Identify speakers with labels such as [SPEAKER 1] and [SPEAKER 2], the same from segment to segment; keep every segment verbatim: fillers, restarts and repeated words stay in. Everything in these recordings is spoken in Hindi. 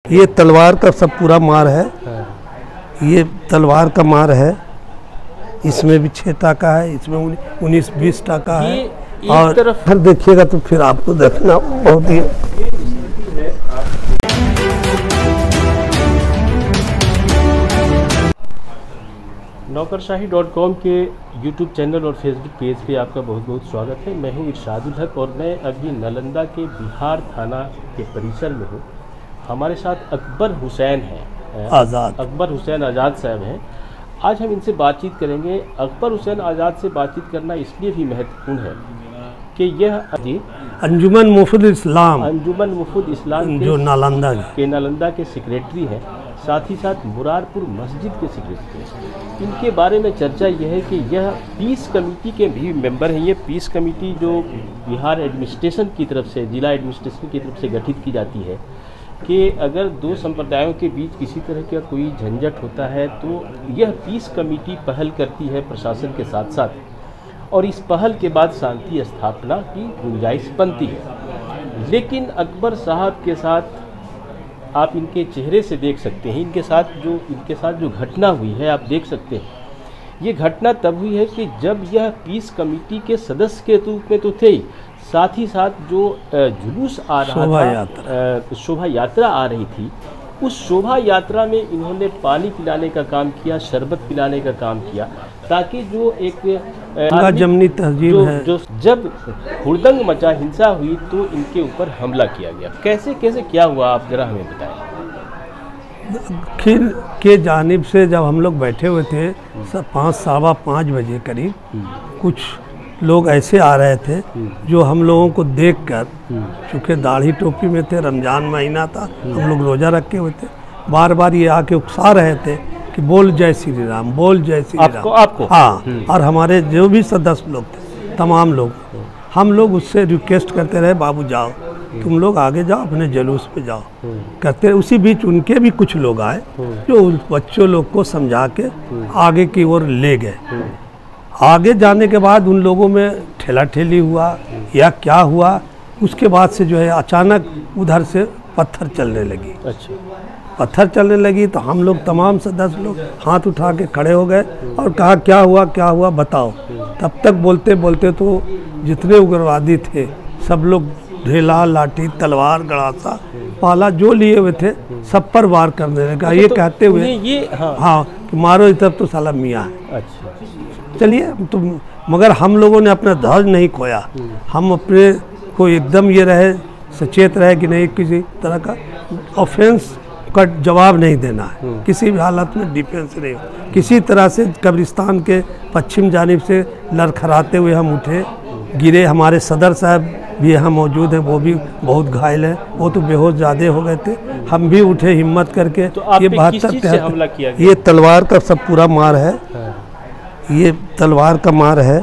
[SPEAKER 1] ये तलवार का सब पूरा मार है। ये तलवार का मार है। इसमें भी छः टाका है, इसमें उन्नीस बीस टाका है। और तरफ फिर देखिएगा तो फिर आपको देखना बहुत ही।
[SPEAKER 2] नौकरशाही डॉट कॉम के यूट्यूब चैनल और फेसबुक पेज पे आपका बहुत बहुत स्वागत है। मैं हूँ इरशादुल हक और मैं अभी नालंदा के बिहार थाना के परिसर में हूँ। हमारे साथ अकबर हुसैन हैं,
[SPEAKER 1] आज़ाद
[SPEAKER 2] अकबर हुसैन आज़ाद साहब हैं। आज हम इनसे बातचीत करेंगे। अकबर हुसैन आज़ाद से बातचीत करना इसलिए भी महत्वपूर्ण है कि यह
[SPEAKER 1] अंजुमन मुफद इस्लाम
[SPEAKER 2] अंजुमन मुफद इस्लाम
[SPEAKER 1] जो नालंदा
[SPEAKER 2] के नालंदा के सेक्रेटरी हैं, साथ ही साथ मुरारपुर मस्जिद के सेक्रेटरी हैं। इनके बारे में चर्चा यह है कि यह पीस कमेटी के भी मेंबर हैं। ये पीस कमेटी जो बिहार एडमिनिस्ट्रेशन की तरफ से, जिला एडमिनिस्ट्रेशन की तरफ से गठित की जाती है कि अगर दो संप्रदायों के बीच किसी तरह का कोई झंझट होता है तो यह पीस कमेटी पहल करती है प्रशासन के साथ साथ, और इस पहल के बाद शांति स्थापना की गुंजाइश बनती है। लेकिन अकबर साहब के साथ आप इनके चेहरे से देख सकते हैं, इनके साथ जो इनके साथ जो घटना हुई है आप देख सकते हैं। ये घटना तब हुई है कि जब यह पीस कमेटी के सदस्य के रूप में तो थे, साथ ही साथ जो जुलूस आ रहा था, शोभा यात्रा आ रही थी, उस शोभा यात्रा में इन्होंने पानी पिलाने का काम किया, शरबत पिलाने का काम किया, ताकि जो एक
[SPEAKER 1] जमनी तहजीब
[SPEAKER 2] जो,
[SPEAKER 1] है।
[SPEAKER 2] जो जब हुड़दंग मचा, हिंसा हुई तो इनके ऊपर हमला किया गया। कैसे कैसे क्या हुआ आप जरा हमें बताएं।
[SPEAKER 1] खिल के जानिब से जब हम लोग बैठे हुए थे सब पाँच सवा पाँच बजे करीब, कुछ लोग ऐसे आ रहे थे जो हम लोगों को देखकर, चूँकि दाढ़ी टोपी में थे, रमज़ान महीना था, हम लोग रोज़ा रखे हुए थे, बार बार ये आके उकसा रहे थे कि बोल जय श्री राम, बोल जय श्री राम।
[SPEAKER 2] आपको, आपको?
[SPEAKER 1] हाँ, और हमारे जो भी सदस्य लोग थे, तमाम लोग, हम लोग उससे रिक्वेस्ट करते रहे, बाबू जाओ, तुम लोग आगे जाओ, अपने जुलूस पे जाओ करते। उसी बीच उनके भी कुछ लोग आए जो उन बच्चों लोग को समझा के आगे की ओर ले गए। आगे जाने के बाद उन लोगों में ठेला ठेली हुआ या क्या हुआ, उसके बाद से जो है अचानक उधर से पत्थर चलने लगी।
[SPEAKER 2] अच्छा।
[SPEAKER 1] पत्थर चलने लगी तो हम लोग तमाम सदस्य लोग हाथ उठा के खड़े हो गए और कहा क्या हुआ क्या हुआ बताओ। तब तक बोलते बोलते तो जितने उग्रवादी थे सब लोग ढेला, लाठी, तलवार, गड़ासा, पाला जो लिए हुए थे सब पर वार करने लगा। ये
[SPEAKER 2] तो
[SPEAKER 1] कहते हुए
[SPEAKER 2] ये हाँ,
[SPEAKER 1] हाँ कि मारो इस तरफ तो साला मियाँ है।
[SPEAKER 2] अच्छा।
[SPEAKER 1] चलिए तो, मगर हम लोगों ने अपना धैर्य नहीं खोया। हम अपने को एकदम ये रहे, सचेत रहे कि नहीं किसी तरह का ऑफेंस का जवाब नहीं देना है, किसी भी हालत में डिफेंस नहीं हो। किसी तरह से कब्रिस्तान के पश्चिम जानिब से लड़खड़ाते हुए हम उठे, गिरे। हमारे सदर साहब भी यहाँ मौजूद हैं, वो भी बहुत घायल हैं, वो तो बेहोश ज़्यादा हो गए थे। हम भी उठे हिम्मत करके।
[SPEAKER 2] तो आप
[SPEAKER 1] ये
[SPEAKER 2] बहत्तर हमला किया गया?
[SPEAKER 1] ये तलवार का सब पूरा मार है। ये तलवार का मार है।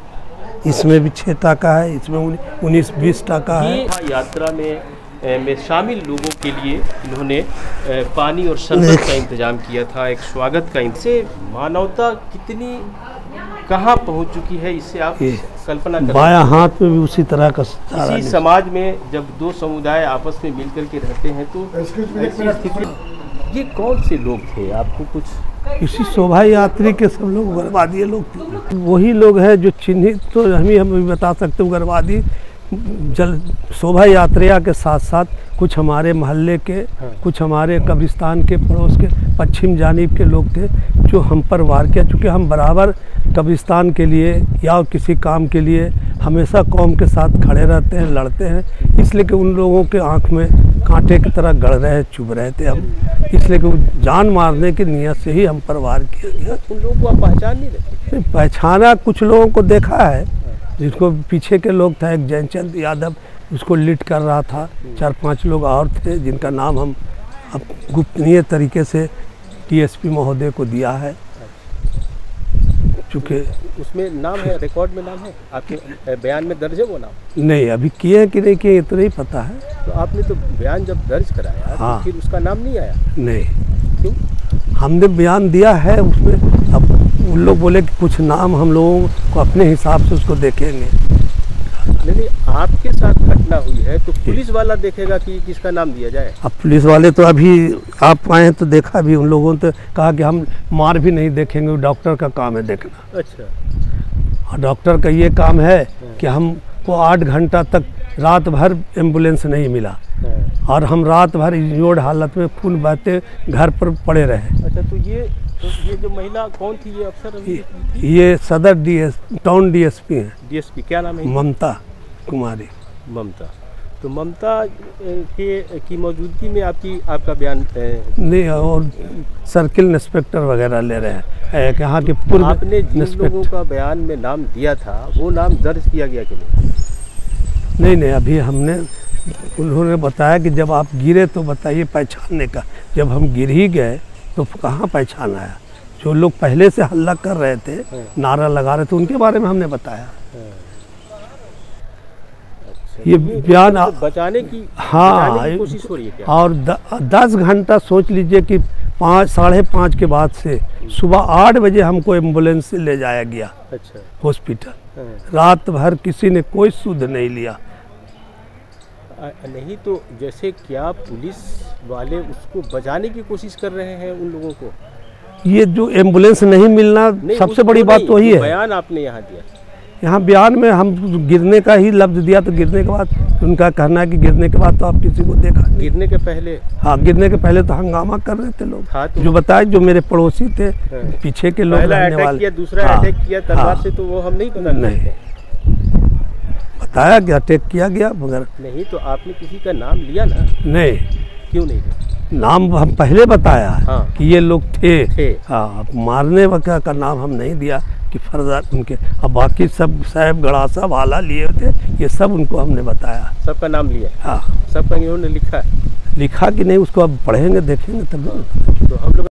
[SPEAKER 1] इसमें भी छः टाका है, इसमें उन्नीस बीस टाका है।
[SPEAKER 2] यात्रा में में शामिल लोगों के लिए इन्होंने पानी और शरबत का इंतजाम किया था, एक स्वागत का। इनसे मानवता कितनी कहाँ पहुँच चुकी है, इससे आप कल्पना करें।
[SPEAKER 1] बायां हाथ में भी उसी तरह का सारा।
[SPEAKER 2] इसी समाज में जब दो समुदाय आपस में मिलकर के रहते हैं तो ऐसी स्थिति। ये कौन से लोग थे, आपको कुछ?
[SPEAKER 1] इसी शोभा यात्री के सब लोग उग्रवादी लोग थे। वही लोग हैं जो चिन्हित, तो हम ही हम भी बता सकते हैं उग्रवादी। जल शोभा यात्रा के साथ साथ कुछ हमारे मोहल्ले के, हाँ। कुछ हमारे कब्रिस्तान के पड़ोस के पश्चिम जानिब के लोग थे जो हम पर वार किया। चूँकि हम बराबर कब्रिस्तान के लिए या किसी काम के लिए हमेशा कौम के साथ खड़े रहते हैं, लड़ते हैं, इसलिए कि उन लोगों के आँख में कांटे की तरह गड़ रहे, चुभ रहे थे हम, इसलिए कि जान मारने की नीयत से ही हम पर वार किया गया।
[SPEAKER 2] उन लोगों को आप पहचान नहीं रहे?
[SPEAKER 1] पहचाना, कुछ लोगों को देखा है, जिसको पीछे के लोग था, एक जयचंद यादव उसको लीड कर रहा था, चार पांच लोग और थे जिनका नाम हम अब गुप्तनीय तरीके से टीएसपी महोदय को दिया है। चूँकि
[SPEAKER 2] उसमें नाम है, रिकॉर्ड में नाम है, आपके बयान में दर्ज है वो नाम?
[SPEAKER 1] नहीं, अभी किए हैं कि नहीं किए ये तो नहीं पता है।
[SPEAKER 2] तो आपने तो बयान जब दर्ज कराया, हाँ। तो फिर उसका नाम नहीं आया?
[SPEAKER 1] नहीं।
[SPEAKER 2] क्यों?
[SPEAKER 1] हमने बयान दिया है उसमें, अब उन लोग बोले कि कुछ नाम हम लोगों को अपने हिसाब से उसको देखेंगे।
[SPEAKER 2] नहीं नहीं, आपके साथ घटना हुई है तो पुलिस वाला देखेगा कि किसका नाम दिया जाए।
[SPEAKER 1] अब पुलिस वाले तो अभी आप आए हैं तो देखा भी, उन लोगों ने तो कहा कि हम मार भी नहीं देखेंगे, डॉक्टर का काम है देखना।
[SPEAKER 2] अच्छा।
[SPEAKER 1] और डॉक्टर का ये काम है कि हमको आठ घंटा तक रात भर एम्बुलेंस नहीं मिला और हम रात भर इंजोर्ड हालत में खून बहते घर पर पड़े रहे।
[SPEAKER 2] अच्छा, तो ये तो ये जो महिला कौन थी, ये अफसर अभी
[SPEAKER 1] ये, ये सदर डीएस टाउन डीएसपी हैं,
[SPEAKER 2] डीएसपी क्या नाम है?
[SPEAKER 1] ममता कुमारी।
[SPEAKER 2] ममता। तो ममता के की मौजूदगी में आपकी आपका बयान
[SPEAKER 1] नहीं, और सर्किल इंस्पेक्टर वगैरह ले रहे हैं यहाँ के पूर्व।
[SPEAKER 2] आपने जिन लोगों का बयान में नाम दिया था वो नाम दर्ज किया गया कि नहीं?
[SPEAKER 1] नहीं नहीं, अभी हमने उन्होंने बताया कि जब आप गिरे तो बताइए पहचानने का। जब हम गिर ही गए तो कहाँ पहचान आया। जो लोग पहले से हल्ला कर रहे थे, नारा लगा रहे थे, उनके बारे में हमने बताया।
[SPEAKER 2] अच्छा,
[SPEAKER 1] ये बयान
[SPEAKER 2] तो बचाने की
[SPEAKER 1] हाँ
[SPEAKER 2] बचाने की कोशिश हो रही है क्या?
[SPEAKER 1] और द, दस घंटा सोच लीजिए कि पाँच साढ़े पाँच के बाद से सुबह आठ बजे हमको एम्बुलेंस से ले जाया गया।
[SPEAKER 2] अच्छा।
[SPEAKER 1] हॉस्पिटल। रात भर किसी ने कोई सुध नहीं लिया।
[SPEAKER 2] आ, नहीं तो जैसे क्या पुलिस वाले उसको बचाने की कोशिश कर रहे हैं उन लोगों को?
[SPEAKER 1] ये जो एम्बुलेंस नहीं मिलना
[SPEAKER 2] नहीं,
[SPEAKER 1] सबसे बड़ी बात तो वही है।
[SPEAKER 2] बयान आपने यहाँ दिया,
[SPEAKER 1] यहाँ बयान में हम गिरने का ही लफ्ज दिया, तो गिरने के बाद उनका कहना है कि गिरने के बाद तो आप किसी को देखा नहीं।
[SPEAKER 2] गिरने के पहले?
[SPEAKER 1] हाँ, गिरने के पहले तो हंगामा कर रहे थे लोग।
[SPEAKER 2] हाँ, तो
[SPEAKER 1] जो बताए, जो मेरे पड़ोसी थे, पीछे के लोग
[SPEAKER 2] पहला
[SPEAKER 1] रहने
[SPEAKER 2] अटैक
[SPEAKER 1] वाले।
[SPEAKER 2] किया, दूसरा
[SPEAKER 1] हाँ,
[SPEAKER 2] अटैक किया तलवार
[SPEAKER 1] हाँ,
[SPEAKER 2] से, तो वो हम नहीं पता
[SPEAKER 1] नहीं बताया कि अटैक किया गया, मगर
[SPEAKER 2] नहीं। तो आपने किसी का नाम लिया ना?
[SPEAKER 1] नहीं।
[SPEAKER 2] क्यों नहीं लिया?
[SPEAKER 1] नाम हम पहले बताया
[SPEAKER 2] हाँ।
[SPEAKER 1] कि ये लोग थे,
[SPEAKER 2] थे।
[SPEAKER 1] हाँ, मारने वगैरह का नाम हम नहीं दिया कि फर्दार उनके। अब बाकी सब साहब गड़ासा भाला लिए थे, ये सब उनको हमने बताया।
[SPEAKER 2] सबका नाम लिया?
[SPEAKER 1] हाँ।
[SPEAKER 2] सबका इन्होंने लिखा है?
[SPEAKER 1] लिखा कि नहीं उसको अब पढ़ेंगे देखेंगे तब।
[SPEAKER 2] तो हम लोग